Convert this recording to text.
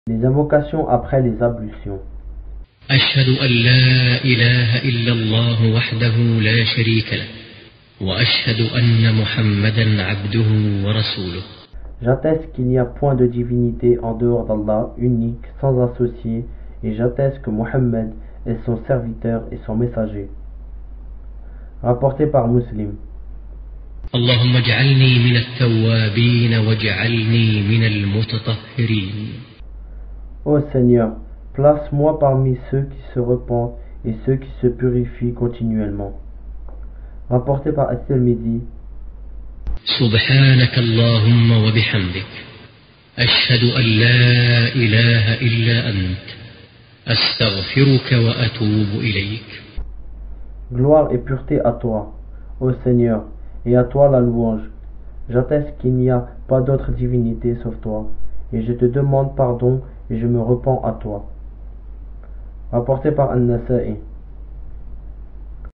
Les invocations après les ablutions. أشهد أن لا إله إلا الله وحده لا شريك له وأشهد أن محمدا عبده ورسوله. J'atteste qu'il n'y a point de divinité en dehors d'Allah, unique, sans associé, et j'atteste que Mohammed est son serviteur et son messager. Rapporté par Muslim. اللهم اجعلني من التوابين واجعلني من المتطهرين. Ô Seigneur, place-moi parmi ceux qui se repentent et ceux qui se purifient continuellement. Rapporté par At-Tirmidhi. سبحانك اللهم وبحمدك أشهد أن لا إله إلا أنت أستغفرك وأتوب إليك. Gloire et pureté à toi, ô Seigneur, et à toi la louange. J'atteste qu'il n'y a pas d'autre divinité sauf toi, et je te demande pardon et je me repens à toi. Rapporté par An-Nasa'i.